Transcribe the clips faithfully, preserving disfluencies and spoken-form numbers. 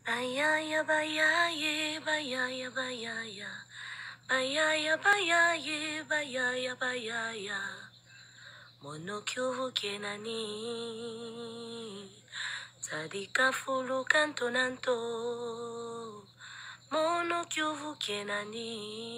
Bayaya bayaye bayaya bayaya bayaya bayaye bayaya bayaya monokyo kenani tadika fulu kantonanto monokyo kenani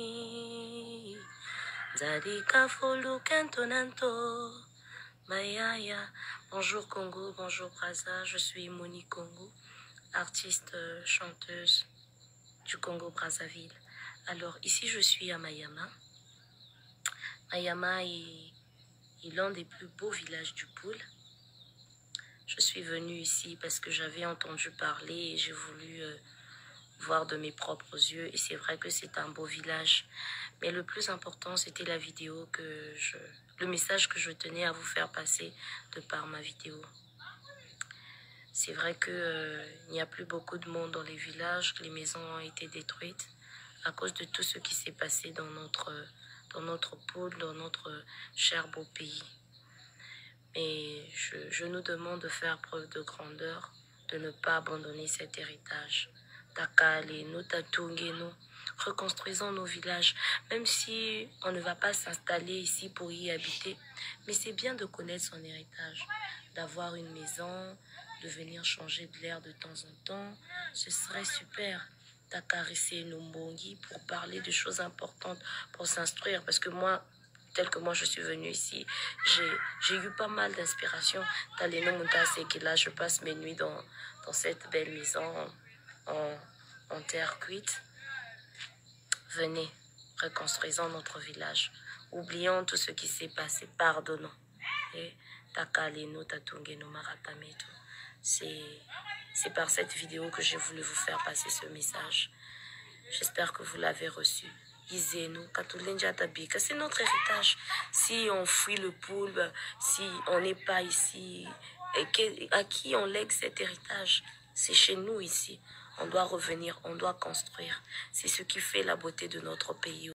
tadika fulu kantonanto bayaya. Bonjour Congo, bonjour Brazza, je suis Monique Congo, artiste euh, chanteuse du Congo-Brazzaville. Alors ici je suis à Mayama. Mayama est, est l'un des plus beaux villages du Poul. Je suis venue ici parce que j'avais entendu parler et j'ai voulu euh, voir de mes propres yeux. Et c'est vrai que c'est un beau village. Mais le plus important, c'était la vidéo que je... le message que je tenais à vous faire passer de par ma vidéo. C'est vrai qu'il euh, n'y a plus beaucoup de monde dans les villages, les maisons ont été détruites à cause de tout ce qui s'est passé dans notre, dans notre pôle, dans notre cher beau pays. Mais je, je nous demande de faire preuve de grandeur, de ne pas abandonner cet héritage. Takaleno, Tatungeno, reconstruisons nos villages, même si on ne va pas s'installer ici pour y habiter. Mais c'est bien de connaître son héritage, d'avoir une maison, de venir changer de l'air de temps en temps. Ce serait super. Takarisé Nombongi pour parler de choses importantes, pour s'instruire. Parce que moi, tel que moi je suis venue ici, j'ai eu pas mal d'inspiration. C'est que là, je passe mes nuits dans, dans cette belle maison en, en terre cuite. Venez, reconstruisons notre village. Oublions tout ce qui s'est passé, pardonnons. C'est par cette vidéo que j'ai voulu vous faire passer ce message. J'espère que vous l'avez reçu. C'est notre héritage. Si on fuit le poule, si on n'est pas ici, et à qui on lègue cet héritage? C'est chez nous ici. On doit revenir, on doit construire. C'est ce qui fait la beauté de notre pays.